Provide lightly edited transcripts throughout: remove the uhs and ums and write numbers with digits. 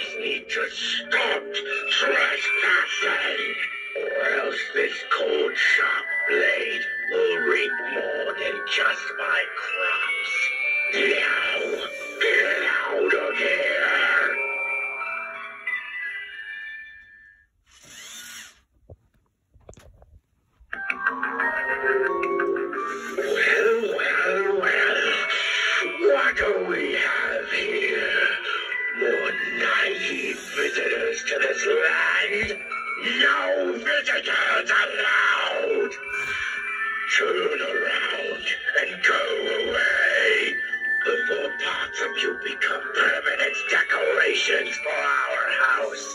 elves need to stop trespassing, or else this cold sharp blade will reap more than just my crops. Now, get out of here! Well. What do we have here? More naive visitors to this land? No visitors allowed! Turn around and go away before parts of you become permanent decorations for our house.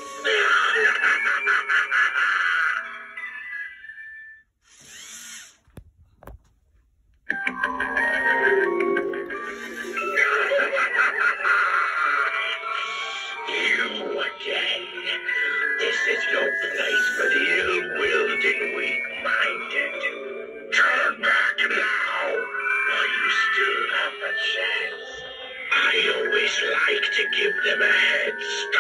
You again. This is no place for the ill-willed and weak-minded. Turn back now, while you still have a chance. I always like to give them a head start.